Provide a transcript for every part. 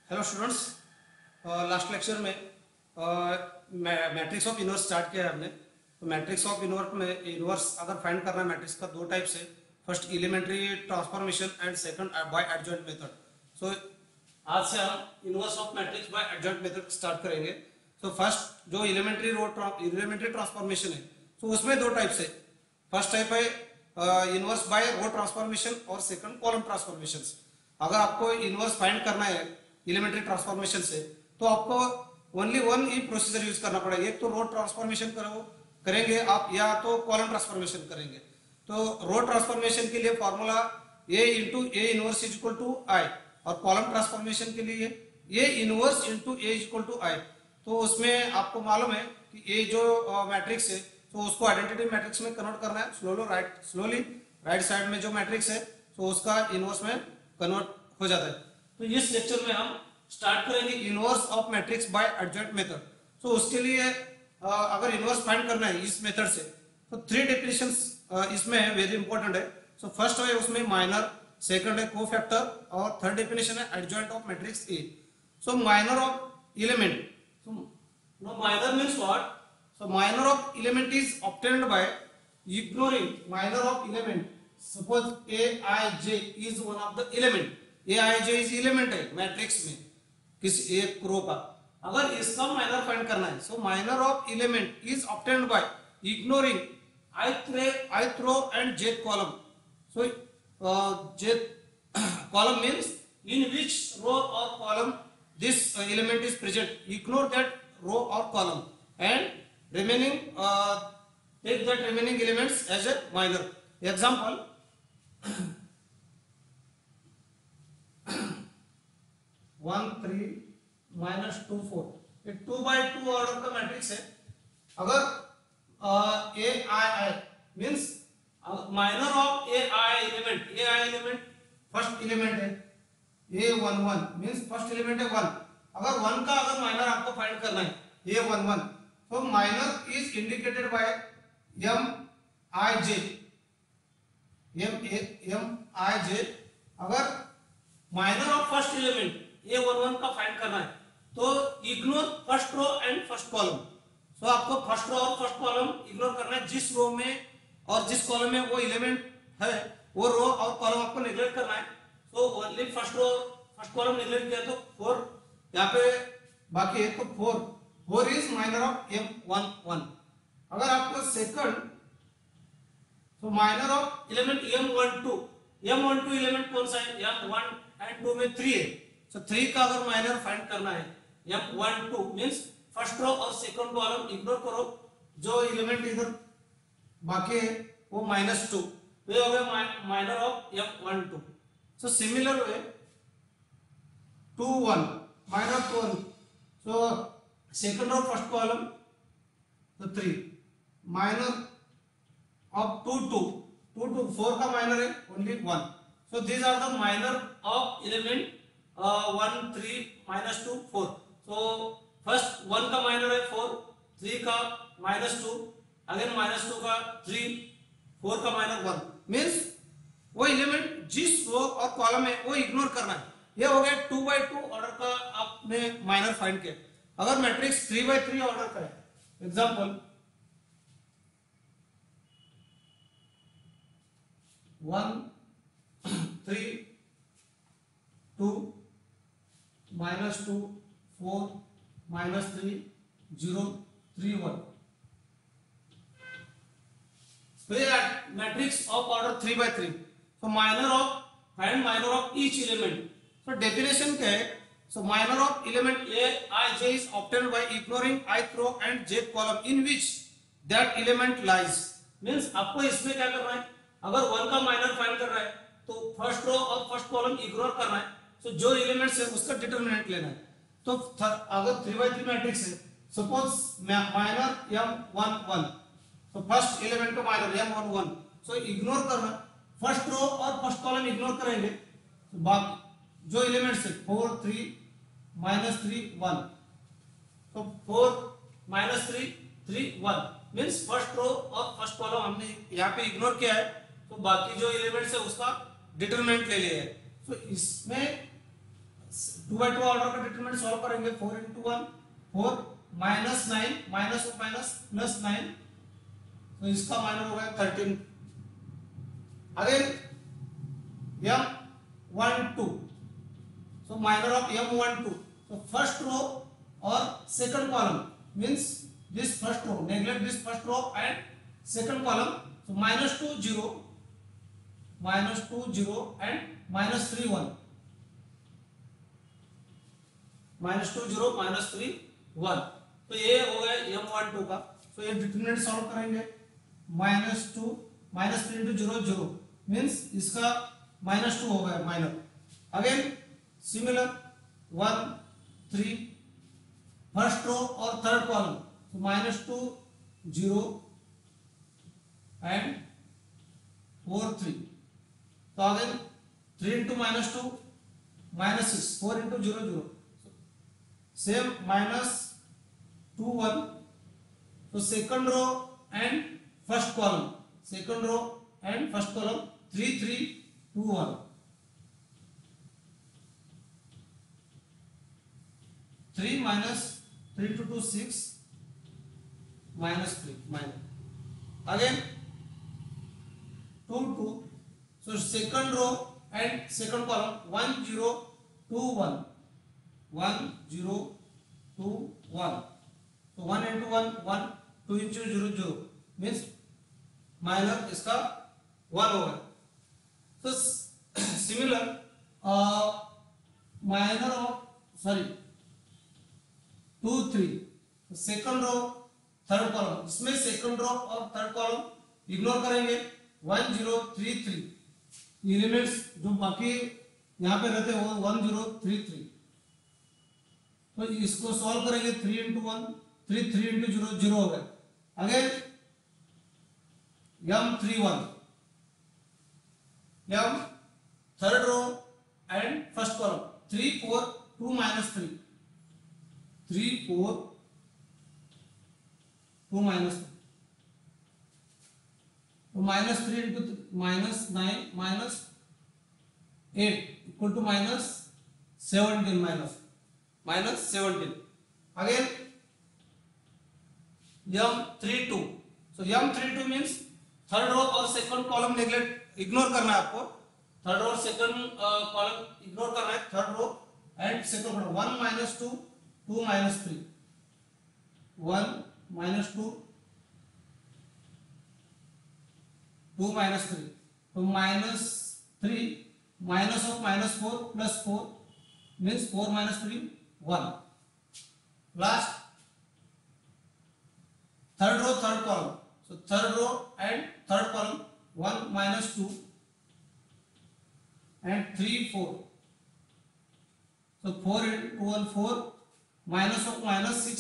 Hello students, last lecture में matrix of inverse start किया है हमने। तो मैट्रिक्स ऑफ इनवर्स में इनवर्स अगर फाइंड करना है मैट्रिक्स का दो टाइप से, first elementary transformation and second by adjoint method. So आज से हम inverse of matrix by adjoint method start करेंगे। सो फर्स्ट जो एलिमेंट्री ट्रांसफॉर्मेशन है, तो उसमें दो टाइप से, फर्स्ट टाइप है इनवर्स बाय रो ट्रांसफॉर्मेशन और सेकंड कॉलम ट्रांसफॉर्मेशन। अगर आपको इनवर्स फाइंड करना है एलिमेंट्री ट्रांसफॉर्मेशन से, तो आपको ओनली वन ही प्रोसीजर यूज करना पड़ेगा। एक तो रो ट्रांसफॉर्मेशन करेंगे आप, या तो कॉलम ट्रांसफॉर्मेशन करेंगे। तो रो ट्रांसफॉर्मेशन के लिए formula A into A inverse is equal to I, और कॉलम ट्रांसफॉर्मेशन के लिए A inverse into A is equal to I. तो उसमें आपको मालूम है कि ए जो मैट्रिक्स है, तो उसको आइडेंटिटी मैट्रिक्स में कन्वर्ट करना है। स्लोली राइट साइड में जो मैट्रिक्स है, तो उसका इनवर्स में कन्वर्ट हो जाता है। तो इस लेक्चर में हम स्टार्ट करेंगे inverse of matrix by adjoint method. तो उसके लिए अगर इनवर्स फाइंड करना है इस मेथड से, तो थ्री डेफिनेशंस इसमें वेरी इंपॉर्टेंट है। सो फर्स्ट है उसमें माइनर, सेकंड है कोफैक्टर, और थर्ड डेफिनेशन है adjoint of matrix A. So minor of element, so minor means what? So minor of element is obtained by ignoring minor of element. Suppose aij is one of the element. aij is element है matrix में किसी एक रो का। अगर इसका minor find करना है, so minor of element is obtained by ignoring ith row and jth column. So jth column means in which row or column this element is present. Ignore that row or column and take that remaining elements as a minor. Example, 1 3 minus 2 4, ये 2 by 2 order का matrix है। अगर a i means minor of a i element first element है, A11 means first element है 1। अगर 1 का अगर minor आपको फाइंड करना है A11, तो minor is indicated by MIJ। अगर minor of first element A11 का फाइंड करना है, तो ignore first row and first column. So आपको फर्स्ट रो और फर्स्ट कॉलम इग्नोर करना है। जिस रो में और जिस कॉलम में वो एलिमेंट है, वो रो और कॉलम आपको निगलेक्ट करना है। तो only first row first column neglect किया तो 4 यहाँ पे बाकी है, तो 4 इज माइनर ऑफ M11। अगर आपको सेकंड, तो minor of element M12 element कौन सा है? M1 and 2 में 3 है। तो 3 का अगर माइनर फाइंड करना है M12 मींस फर्स्ट रो और सेकंड कॉलम इग्नोर करो, जो एलिमेंट इधर बाकी है वो -2, ये हो गया minor of M12। So similar way 2 1 minor 2 1, so second of first column तो 3 minor of 2 2 4 का minor है only 1। so these are the minor of element 1 3 -2 4। so first 1 का minor है 4, 3 का -2, again -2 का 3, 4 का minor 1 means वो एलिमेंट जिस रो और कॉलम है वो इग्नोर करना है। ये हो गया 2 by 2 ऑर्डर का आपने माइनर फाइंड किया। अगर मैट्रिक्स 3 by 3 ऑर्डर का है, एग्जांपल 1 3 2 -2 4 -3 0 3 1, तो ये मैट्रिक्स ऑफ ऑर्डर 3 by 3। तो find minor of each element. तो डेफिनेशन क्या है? So minor of element aij is obtained by ignoring ith row and jth column in which that element lies। Means आपको इसमें क्या करना है? अगर 1 का माइनर फाइंड करना है, तो फर्स्ट रो और फर्स्ट कॉलम इग्नोर करना है। सो जो एलिमेंट्स है उसका डिटरमिनेंट लेना है। तो अगर 3 by 3 मैट्रिक्स है, सपोज माइनर M11, तो फर्स्ट एलिमेंट का माइनर M11, सो इग्नोर करना, फर्स्ट रो और फर्स्ट कॉलम इग्नोर करेंगे, तो बाकी जो एलिमेंट्स है 4 3 -3 1, तो 4 -3 3 1 मींस फर्स्ट रो और फर्स्ट कॉलम हमने यहाँ पे इग्नोर किया है, तो बाकी जो एलिमेंट्स है उसका डिटरमिनेंट ले लिया है। तो इसमें 2 by 2 ऑर्डर का डिटरमिनेंट सॉल्व करेंगे 4 into 1 4 minus 9 minus of minus plus 9 तो इसका माइनस हो गया 13 again m12 so minor of m12 so first row or second column means this first row neglect this first row and second column so -2 0 and -3 1 -2 0 -3 1 तो ये हो गया m12 का तो ये डिटरमिनेंट सॉल्व करेंगे -2 -3 into 0 0 मींस इसका -2 हो गया minor again similar 1 3 first row और थर्ड कॉलम तो -2 0 and 4 3 तो अगेन 3 into -2 -6 4 into 0 0 सेम -2 1 तो second row and first column 3 3 2 1 3 minus 3 into 2 6 minus 3 minus again 2 2 so second row and second column 1 0 2 1 1 0 2 1 so 1 into 1 1 2 into 0 0 means minor इसका 1 होगा so similar minor of sorry 2 3 second row third column इसमें second row और third column ignore करेंगे 1 0 3 3 elements जो बाकी यहाँ पे रहते हैं वो 1 0 3 3 तो इसको सॉल्व करेंगे 3 into 1 3 3 into 0 0 हो गया again m31 m third row and first column 3 4 2 minus 3 3 4 2 minus 3 तो -3 into -9 minus 8 equal to -17 -17 again m32 so m32 means third row और सेकंड कॉलम नेग्लेक्ट इग्नोर करना है आपको थर्ड रो और सेकंड कॉलम इग्नोर करना है third row and second column 1 -2 2 -3 1 -2 2 -3 तो -3 minus of -4 plus 4 means 4 -3 1 last third row third column so third row and third column 1 -2 and 3 4 so 4 into 1 4 minus of -6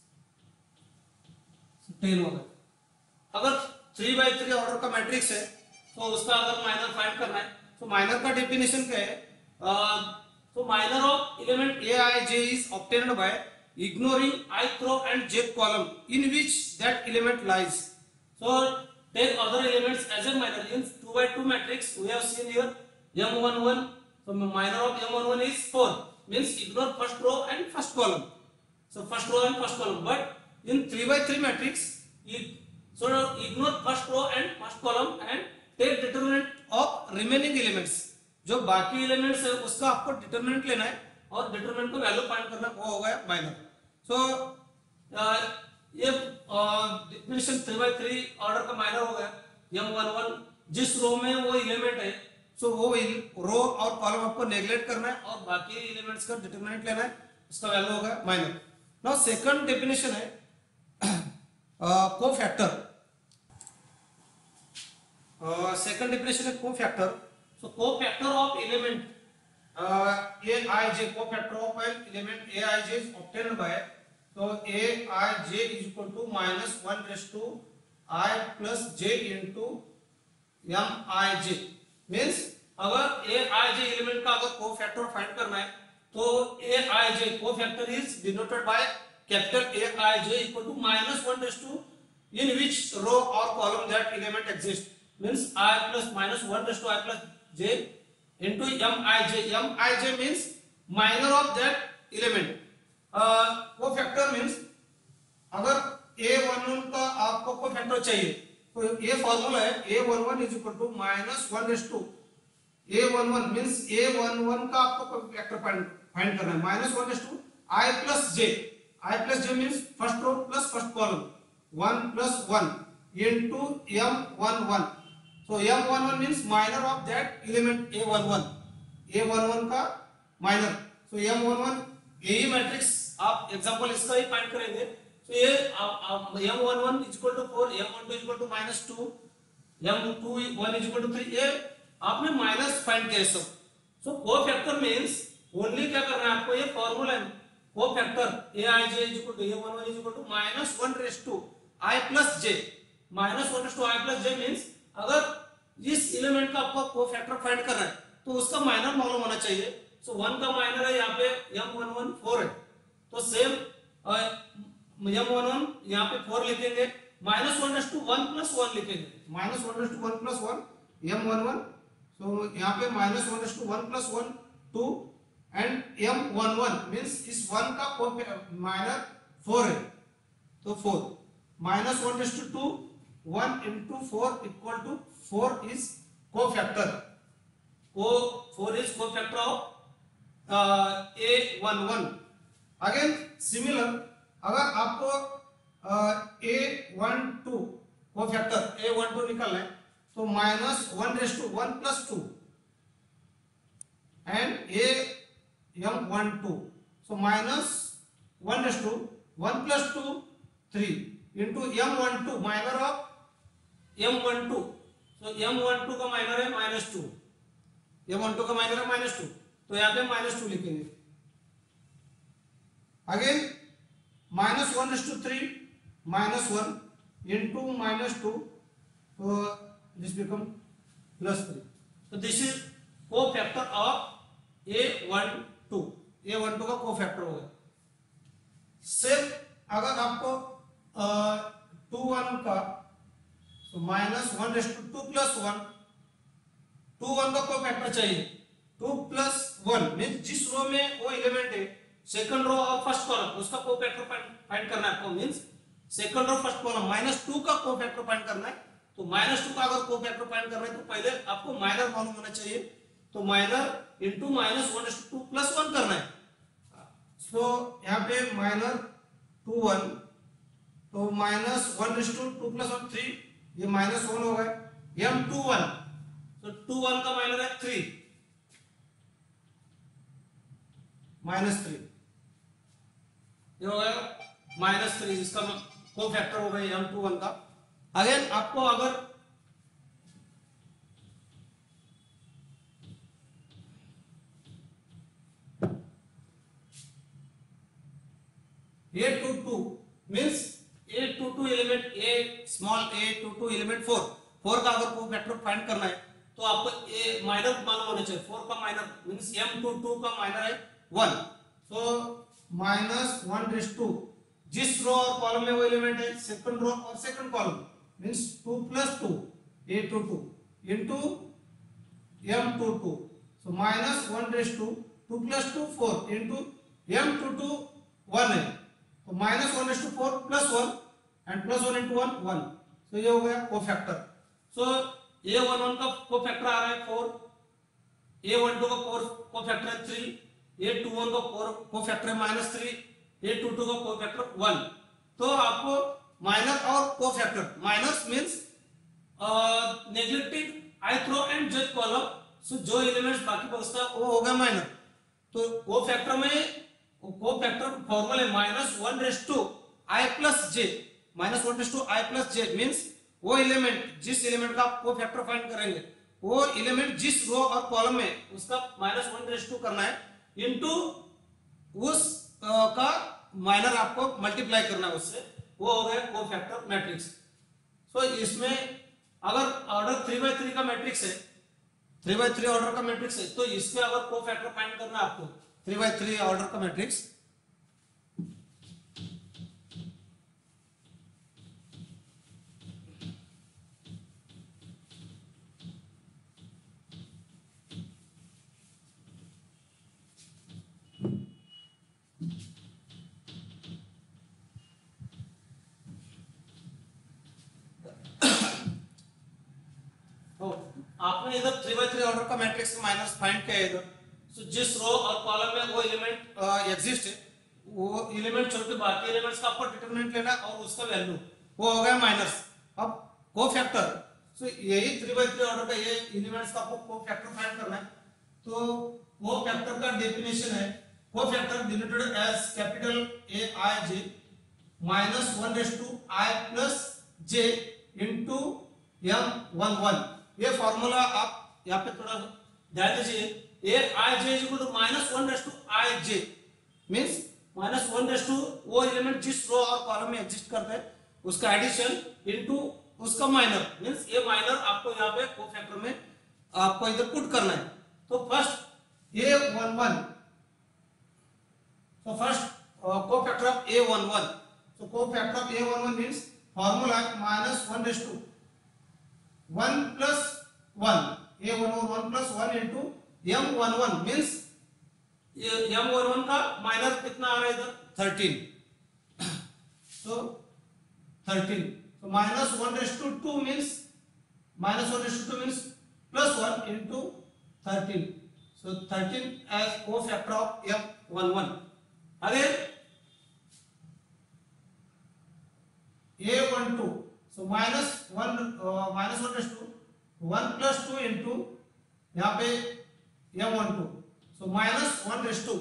10 होगा अगर 3 by 3 order का matrix है तो उसका अगर माइनर फाइंड करना है तो माइनर का डेफिनेशन क्या है तो minor of element a I j is obtained by ignoring ith row and jth column in which that element lies so take other elements as a minor in 2 by 2 matrix we have seen here m11 so minor of m11 is 4 means ignore first row and first column so first row and first column but in 3 by 3 matrix so ignore first row and first column and take determinant of remaining elements जो बाकी elements है उसका आपको determinant लेना है और determinant को value find करना वो हो गया माइनर सो ये डेफिनेशन 3 by 3 ऑर्डर का माइनर हो गया m11 जिस रो में वो एलिमेंट है सो वो रो और कॉलम आपको नेग्लेक्ट करना है और बाकी एलिमेंट्स का डिटरमिनेंट लेना है उसका वैल्यू होगा माइनर नाउ सेकंड डेफिनेशन है कोफैक्टर सेकंड डेफिनेशन है cofactor so cofactor of element aij cofactor of an element aij is obtained by so aij is equal to -1 raised to I plus j into mij means अगर aij element का अगर cofactor find करना है तो aij cofactor is denoted by capital aij equal to -1 raised to in which row or column that element exists means I plus -1 raised to I plus j into mij means minor of that element. Cofactor means अगर a11 का आपको cofactor चाहिए तो ये formula है a11 is equal to minus one raise to a11 means a11 का आपको cofactor find करना है minus one raise to i plus j means first row plus first column 1 plus 1 into m11। so m11 means minor of that element a11 का minor. so m11 यही matrix आप example इसका ही find करेंगे। तो ये m11 is equal to 4, m12 is equal to -2, m21 is equal to 3। ये आपने minus find किया सब। सो कोफैक्टर मींस ओनली क्या करना है आपको, ये फार्मूला है cofactor aij is equal to a11 is equal to -1 raise to i plus j। -1 raise to i plus j means अगर इस एलिमेंट का आपको कोफैक्टर फाइंड करना है तो उसका माइनर मालूम होना चाहिए। सो 1 का माइनर है यहाँ पे m11 4 है, तो सेम m11 यहाँ पे 4 लिखेंगे, -1 रेस टू 1 प्लस 1 लिखेंगे, -1 रेस टू 1 प्लस 1 m11। सो यहाँ पे -1 raise to 1 plus 1 2 and m11 means इस 1 का माइनर 4 है, तो 4 -1 raise to 2 1 into 4 equal to 4 is cofactor। 4 is cofactor of a11। Again similar अगर आपको a12 कोफैक्टर a12 निकालना है तो -1 raise to 1 plus 2 and am12 so -1 raise to 1 plus 2 3 into m12 minor of m12। तो m12 का minor है -2, m12 का minor है -2, तो यहाँ पे -2 लिखेंगे। अगेन -1 रेस टू 3 -1 into -2, तो दिस बिकम +3। तो this is cofactor of a12। a12 का कोफैक्टर होगा। सेम अगर आपको 21 का तो -1 रेस टू 2 प्लस 1, 21 का कोफैक्टर चाहिए 2 प्लस 1 मींस जिस रो में वो एलिमेंट है सेकंड रो और फर्स्ट कॉलम उसका कोफैक्टर फाइंड करना है आपको। Means second row first column -2 का कोफैक्टर फाइंड करना है। तो -2 का अगर कोफैक्टर फाइंड करना है तो पहले आपको माइनर मालूम होना चाहिए, तो minor into -1 raise to 2 plus 1 करना है। सो यहाँ पे माइनर 21 तो -1 रेस टू 2 प्लस 1 3, ये -1 हो गया m21। तो 21 का माइनर है 3 -3, ये हो गया -3, इसका कोफैक्टर हो गया m21 का। अगेन आपको अगर a22 means a22 element a22 element 4 का अगर कोफैक्टर फाइंड करना है तो आपको a माइनर मालूम होना चाहिए। 4 का माइनर मींस m22 का माइनर है 1। सो -1 रेस टू जिस रो और कॉलम में वो एलिमेंट है सेकंड रो और second column means 2 plus 2 a22 into m22। So -1 raise to 2 plus 2 4 into m22 1 है, तो -1 raise to 4 plus 1 and plus 1 into 1 1। तो ये हो गया कोफैक्टर। सो a11 का कोफैक्टर आ रहा है 4, a12 का कोफैक्टर है 3, a21 का कोफैक्टर है -3, a22 का कोफैक्टर 1। तो आपको माइनर और cofactor, minors means neglecting ith row and jth column, so जो एलिमेंट्स बाकी बचता है वो हो गया माइनर। तो कोफैक्टर में कोफैक्टर फॉर्मूला है -1 raise to i plus j। -1 raise to i plus j means वो एलिमेंट जिस एलिमेंट का आप कोफैक्टर फाइंड करेंगे वो एलिमेंट जिस रो और कॉलम में उसका -1 रेस टू करना है इनटू उस का माइनर आपको मल्टीप्लाई करना है उससे, वो हो गया कोफैक्टर मैट्रिक्स। सो इसमें अगर ऑर्डर 3x3 का मैट्रिक्स है, 3x3 ऑर्डर का मैट्रिक्स है, तो इसमें अगर कोफैक्टर फाइंड करना है आपको 3x3 ऑर्डर का मैट्रिक्स, आपने इधर 3 by 3 ऑर्डर का मैट्रिक्स माइनस फाइंड किया है इधर। सो जिस रो और कॉलम में वो एलिमेंट एग्जिस्ट है, वो एलिमेंट छोड़ के बाकी एलिमेंट्स का आपको डिटरमिनेंट लेना और उसका वैल्यू वो हो गया माइनस। अब कोफैक्टर, सो यही 3 by 3 ऑर्डर का ये एलिमेंट्स का आपको कोफैक्टर फाइंड करना है। तो कोफैक्टर का डेफिनेशन है, cofactor denoted as capital A I J minus 1/i plus J into m11। ये फॉर्मूला आप यहाँ पे थोड़ा ध्यान दीजिए। A I J is equal to minus 1/i j means minus 1 वो एलिमेंट जिस रो और कॉलम में एग्जिस्ट करता है उसका एडिशन इंटू उसका माइनर, मीन्स ये माइनर आपको यहाँ पे कोफैक्टर में आपको इधर पुट करना है। तो first a11, so first cofactor of a11, so cofactor of a11 means formula minus 1/1 plus 1, a11 1 plus 1 into m11 means m11 का माइनर कितना आ रहा है इधर 13, so 13, so minus 1/2 means plus 1 into 13, so 13 as cofactor of m11. Again a12, so minus 1/2 1 plus 2 into यहाँ पे m12, so minus 1/2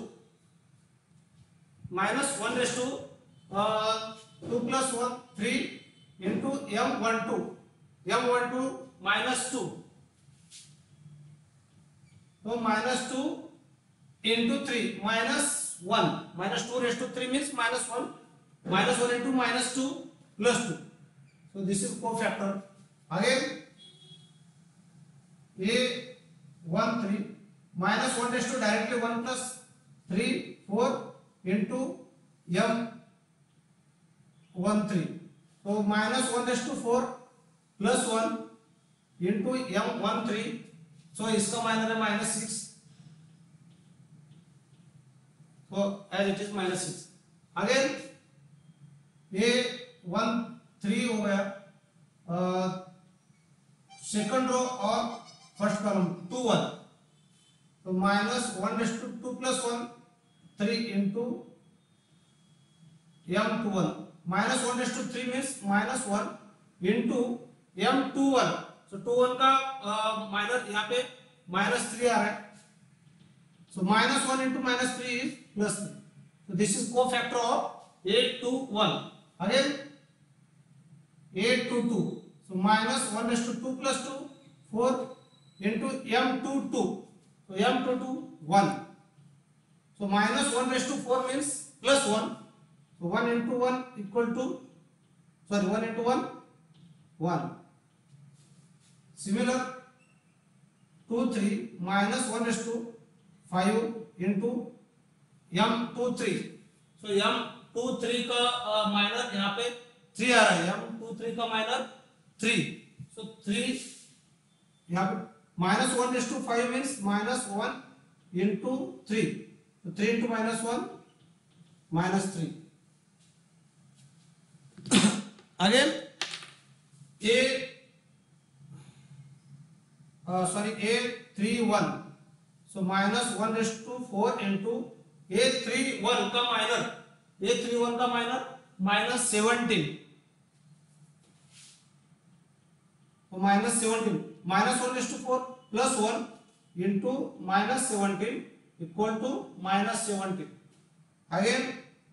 2 plus 1 3 into m12 minus 2, so minus 2 into 3 minus 1, minus 2/3 means minus 1, minus 1 into minus 2 plus 2, so this is cofactor. Again a13 minus 1/2 directly 1 plus 3 4 into m13, so minus 1/4 plus 1 into m13, so इसका माइनर है minus 6, so as it is minus 6. Again a13 हो गया second row और first column 2 1, तो minus 1/2 plus 1 3 into m21, minus 1/3 means minus 1 into m21, so 21 का minor यहाँ पे minus 3 आ रहा है, so minus 1 into minus 3 is plus 3, so this is cofactor of a21. Again a22, so minus 1/2 plus 2 4 into m22, so m22 1, so minus 1/4 means plus 1, so 1 into 1 equal to 1 into 1 1. Similar 2 3 minus 1/5 into m23, so m23 का minor यहाँ पे 3 आ रहा है, m23 का minor 3, so 3 यहाँ पे minus 1/5 means minus 1 into 3, so 3 into minus 1 minus 3. Again a31, so minus 1/4 into a31 का माइनर minus 17, so minus 17 minus 1/4 plus 1 into minus 17 equal to minus 17. Again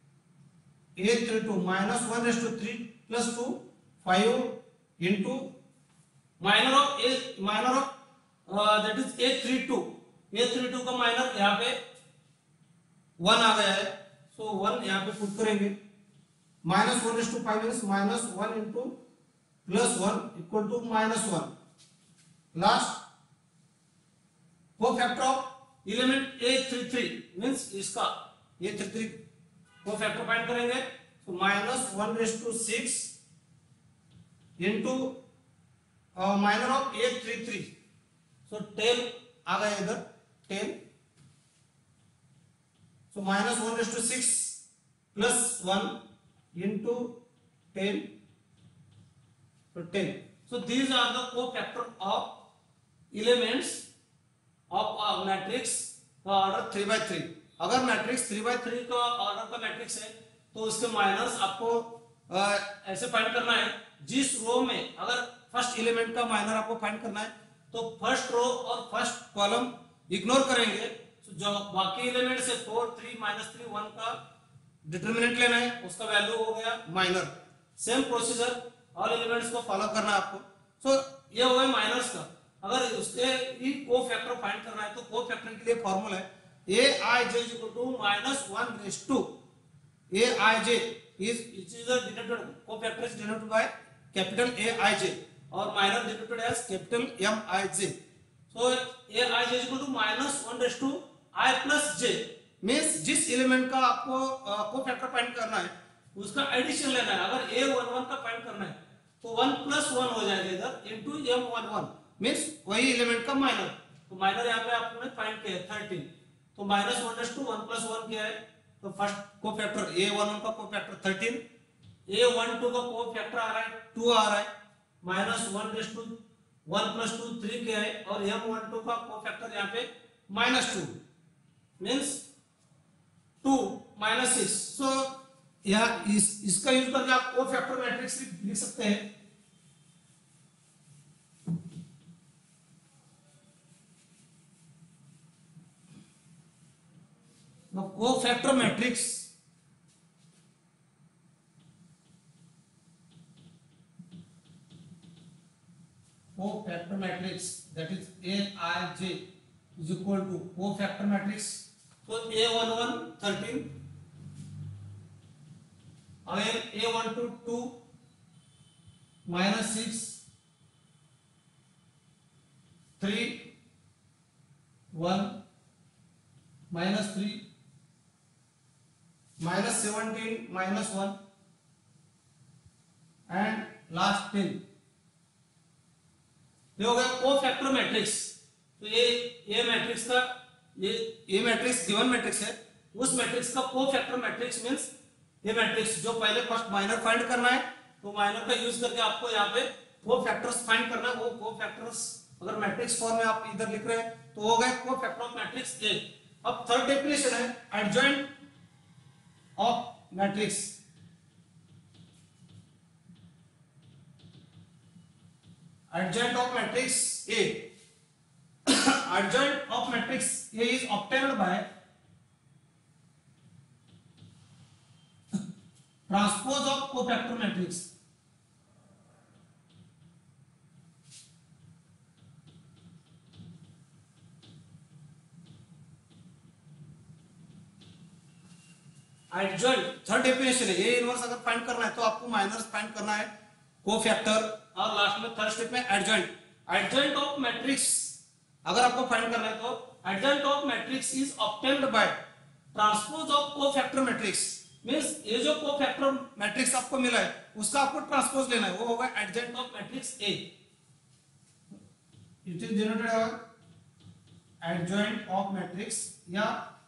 a32 minus 1/3 plus 2 5 into minor of that is a32 का minor यहाँ पे 1 आ गया है, so 1 यहाँ पे put करेंगे, minus 1/5 means minus 1 into plus 1 equal to minus 1. Last cofactor of element a33 means इसका a33 cofactor find करेंगे, so minus 1/6 into minor of a33, so 10 आ गया इधर 10, so minus 1/6 plus 1 into 10, so 10, so these are the cofactor of elements of matrix का order 3/3। अगर matrix 3/3 का order का matrix है तो उसके माइनर्स आपको ऐसे फाइंड करना है। जिस रो में अगर फर्स्ट एलिमेंट का माइनर आपको फाइंड करना है तो फर्स्ट रो और फर्स्ट कॉलम इग्नोर करेंगे, तो जो बाकी एलिमेंट है 4 3 -3 1 का डिटरमिनेंट लेना है, उसका वैल्यू हो गया minor. Same procedure all elements को फॉलो करना है आपको। सो ये हो गया माइनर्स का। अगर उसके ही कोफैक्टर फाइंड करना है तो कोफैक्टर के लिए फॉर्मूला है aij -1/2। aij is denoted, cofactor is denoted by capital Aij और minor denoted as capital Mij। so aij is equal to -1/i plus j means जिस एलिमेंट का आपको कोफैक्टर फाइंड करना है उसका एडिशन लेना है। अगर a11 का फाइंड करना है तो 1 + 1 हो जाएगा इधर इनटू m11 मींस वही एलिमेंट का माइनर। तो माइनर यहाँ पे आपने फाइंड किया 13, तो -1/1 + 1 क्या है, तो फर्स्ट कोफैक्टर a11 का कोफैक्टर 13, a12 का कोफैक्टर आ रहा है 2 आ रहा है, -1/1 + 2 3 क्या है, और m12 का कोफैक्टर यहाँ पे -2 मींस 2 -6। सो यहाँ इसका यूज करके आप कोफैक्टर मैट्रिक्स लिख सकते हैं। Cofactor matrix that is aij is equal to cofactor matrix। so a11 13, again a12 2 -6 3 1 -3 -17 -1 and last 10। ये हो गया कोफैक्टर मैट्रिक्स। तो ये मैट्रिक्स का ये मैट्रिक्स गिवन मैट्रिक्स है, उस मैट्रिक्स का कोफैक्टर मैट्रिक्स मींस ये मैट्रिक्स जो पहले फर्स्ट माइनर फाइंड करना है तो माइनर का यूज करके आपको यहाँ पे कोफैक्टर्स फाइंड करना है। वो कोफैक्टर्स अगर मैट्रिक्स फॉर्म में आप इधर लिख रहे हैं तो हो गया कोफैक्टर ऑफ मैट्रिक्स ए। अब थर्ड डेफिनेशन है adjoint of matrix. adjoint of matrix A adjoint of matrix A is obtained by transpose of cofactor matrix। Adjoint third definition है। ए इनवर्स अगर फाइंड करना है तो आपको माइनस फाइंड करना है कोफैक्टर, और लास्ट में थर्ड स्टेप में एडजॉइंट। एडजॉइंट ऑफ मैट्रिक्स अगर आपको फाइंड करना है तो adjoint of matrix is obtained by transpose of cofactor matrix. Means ये जो कोफैक्टर मैट्रिक्स आपको मिला है उसका आपको ट्रांसपोज लेना है, वो होगा adjoint of matrix A. It is denoted by adjoint of matrix या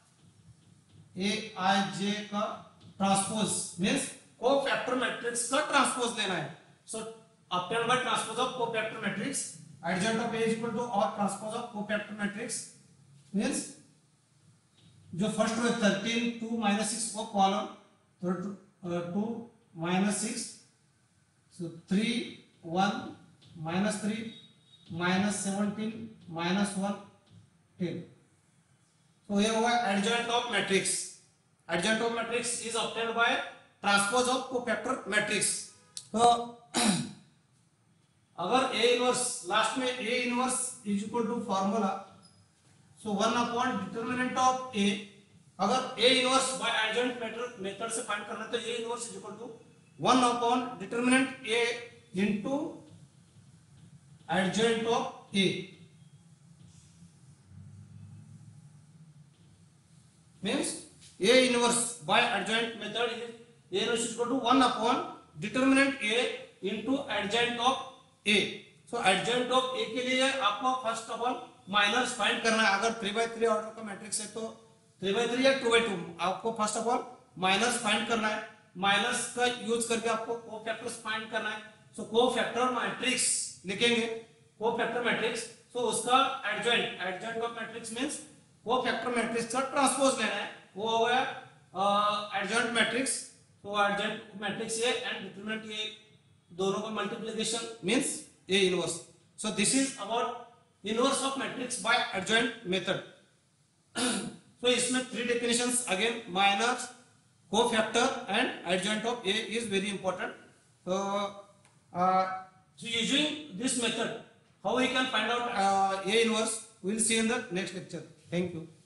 aij का ट्रांसपोज मींस कोफैक्टर मैट्रिक्स का ट्रांसपोज लेना है। So obtained by transpose of cofactor matrix, adjoint of A is equal to or transpose of cofactor matrix means जो first row 13 2 -6 वो column, तो 2 -6 so 3 1 -3 -17 -1 10। तो ये होगा adjoint of matrix। adjoint of matrix is obtained by transpose of cofactor matrix। तो अगर A inverse last में A inverse is equal to formula, so 1 determinant of A। अगर A इनवर्स बाय एडजॉइंट मेथड से find करना है तो A inverse is equal to 1 determinant A into adjoint of A means A inverse बाय adjoint method is A inverse is equal to 1 determinant A into adjoint of A। So adjoint of A के लिए आपको first of all minors find करना है। अगर 3/3 order का matrix है तो 3/3 या 2/2 आपको first of all minors find करना है। माइनर्स का यूज करके आपको कोफैक्टर्स फाइंड करना है। सो कोफैक्टर मैट्रिक्स लिखेंगे, कोफैक्टर मैट्रिक्स सो उसका एडजॉइंट ऑफ मैट्रिक्स मींस वो फैक्टर मैट्रिक्स का ट्रांसपोज लेना है, वो हो गया एडजॉइंट मैट्रिक्स। तो एडजॉइंट मैट्रिक्स ये एंड डिटरमिनेंट ये दोनों का multiplication means A inverse. So this is about inverse of matrix by adjoint method. So इसमें three definitions again, minus, cofactor and adjoint of A is very important. So using this method, how we can find out A inverse, we will see in the next lecture. Thank you.